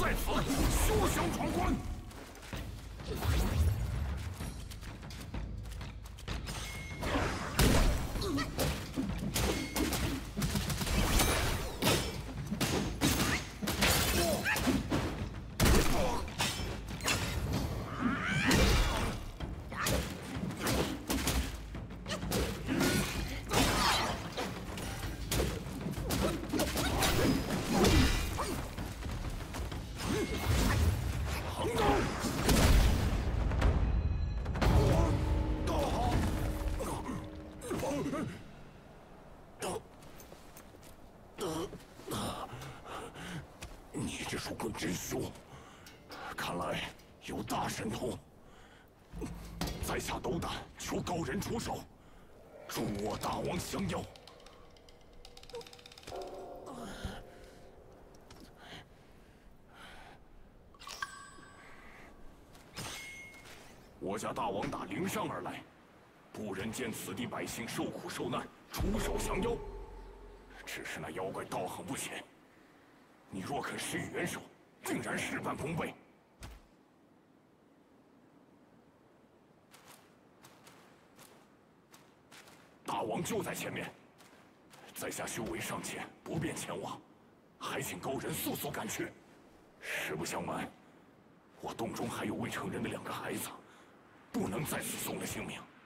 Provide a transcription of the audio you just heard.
在此，休想闯关！你这手棍真凶，看来有大神通。在下斗胆，求高人出手，助我大王降妖。我家大王打灵山而来，不忍见此地百姓受苦受难，出手降妖。只是那妖怪道行不浅，你若肯施以援手，定然事半功倍。大王就在前面，在下修为尚浅，不便前往，还请高人速速赶去。实不相瞒，我洞中还有未成人的2个孩子，不能在此送了性命。